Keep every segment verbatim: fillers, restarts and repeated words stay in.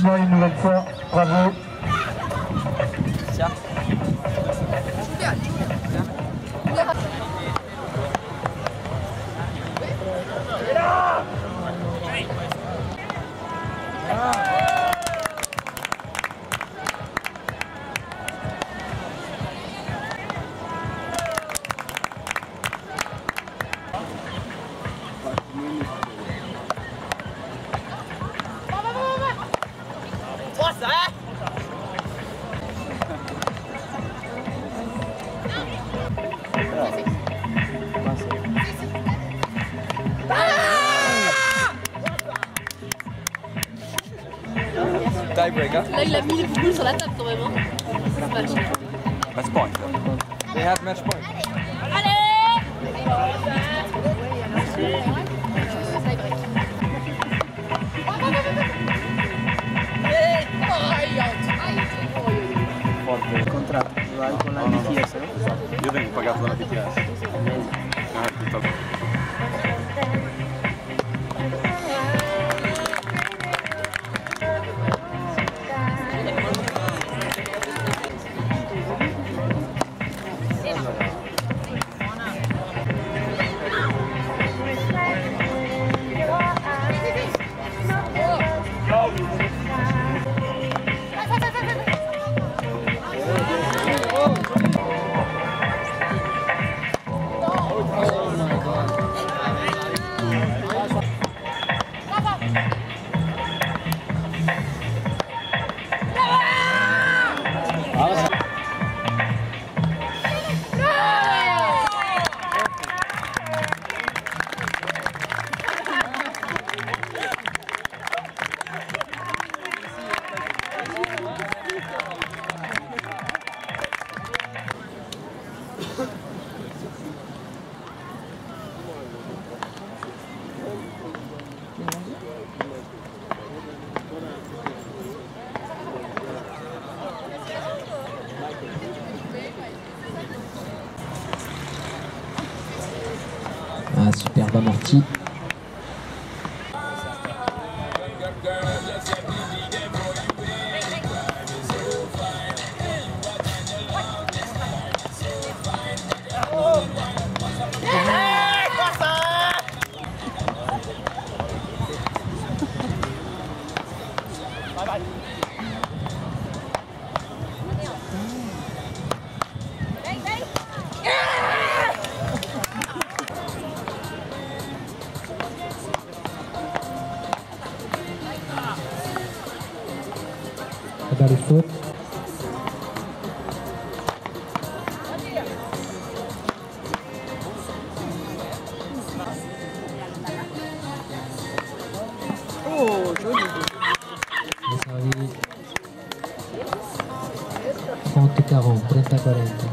Franchement, une nouvelle fois, bravo. Tiebreaker. Là, il a mis les boules sur la table quand même. Hein. Match. Match point. They have match point. Allez! Forte contratto, vai con la B T S, no? Io vengo pagato dalla B T S. Ah, tutto. Ah, superbe amorti. Pas les fautes. Oh, joli. trente quarante, trenta quaranta.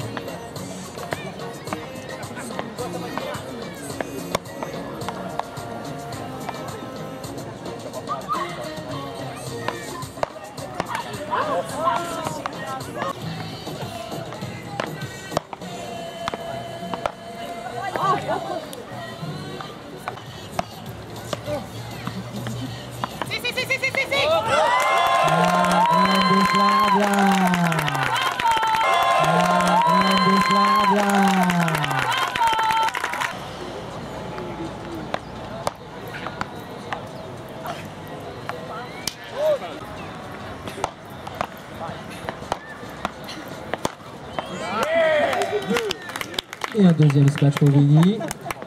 Et un deuxième splash pour Vini.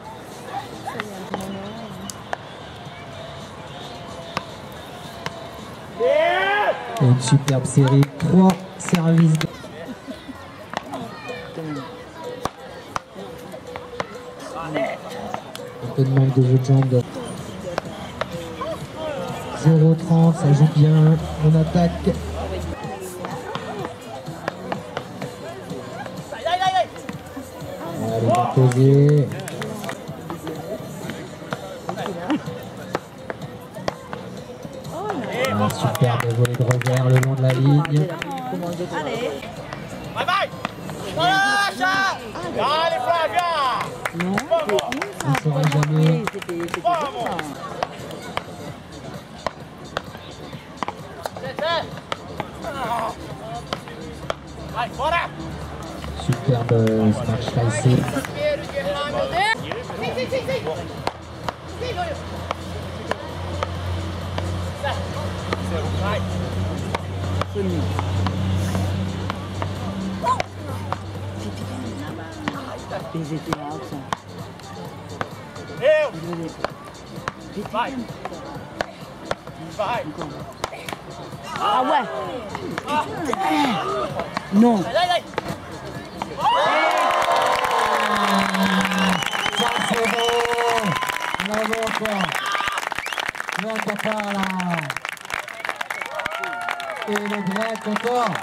Et une superbe série, trois services. Un peu de manque de jeu de jambes. zéro trente, ça joue bien, on attaque. Allez, bien posé. Un superbe volet de revers le long de la ligne. Allez. Bye bye. Allez Flavia. On ne saura jamais. Vai, bora! Superbe smash réussi. Sim, sim, sim, sim. Sim, olha. Vai! Eu! Vai! Vai! Ah ouais. Non. Dai, dai, dai! Ça c'est beau. Bravo encore. Grande pala. Et le break encore.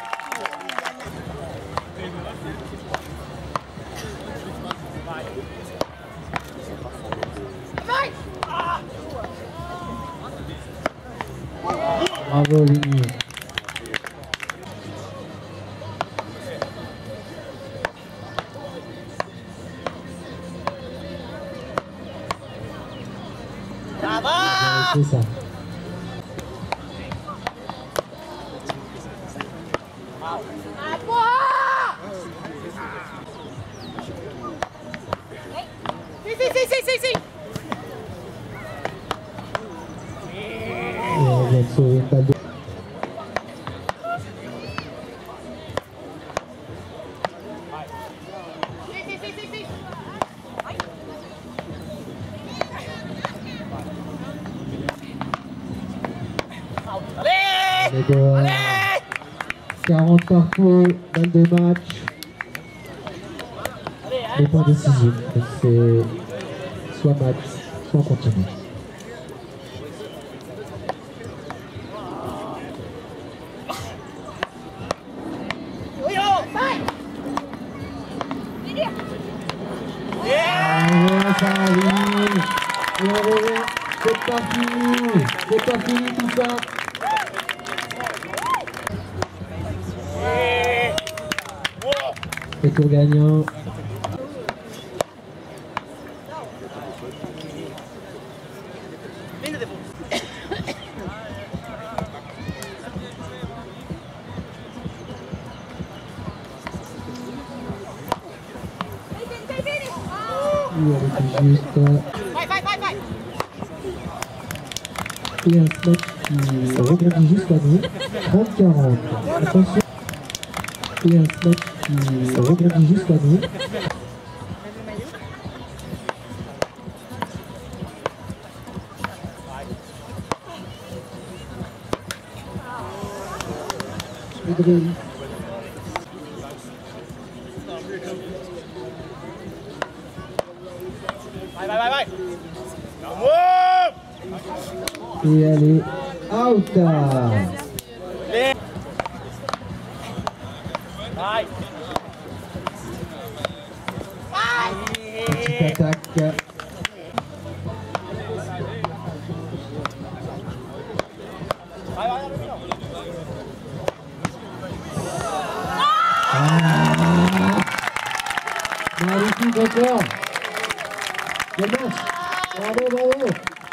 Bravo Ligny. C'est ça. Sim, sim, sim, sim, sim, sim. Et on vient de sauver une balle de... Sim, sim, sim, sim, sim. Allez! Les dehors. quarante partout, balle de match. Les points décisifs. Donc c'est soit match, soit on continue. Bravo, ça arrive. Et on revient. C'est pas fini. C'est pas fini tout ça. C'est tour gagnant. Il est juste. Vai, vai, vai, vai! Et un smash qui rebondit juste à nous. trente quarante. Attention. Et un smash qui rebondit juste à nous. Idriss. Vai, vai, vai, vai! Vamos! Et elle est out. Vai! Petite attaque. Vai, vai, vai! Ah. Magnifique encore. Quel match. Bravo, bravo.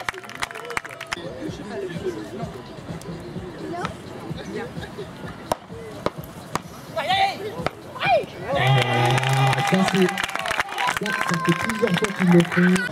Ah, ça c'est... Ça, ça fait plusieurs fois qu'ils le font.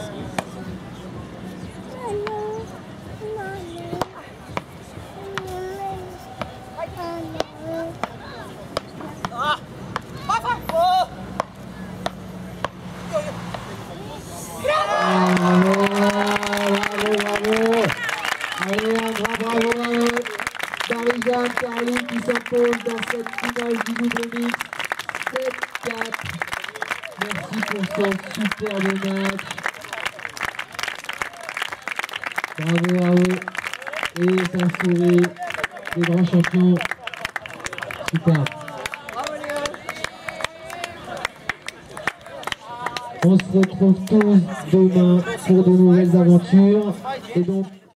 Bravo, bravo, bravo. Allez, un grand bravo à eux. Marie-Jeanne, Caroline qui s'impose dans cette finale du double mix. sept quatre. Merci pour ce superbe match. Bravo à eux. Et Saint-Souris, les grands champions. Super. On se retrouve tous demain pour de nouvelles aventures. Et donc,